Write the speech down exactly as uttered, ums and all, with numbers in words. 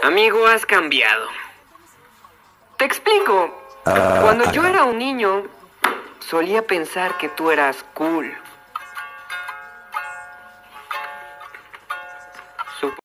Amigo, has cambiado. Te explico. Cuando yo era un niño, solía pensar que tú eras cool,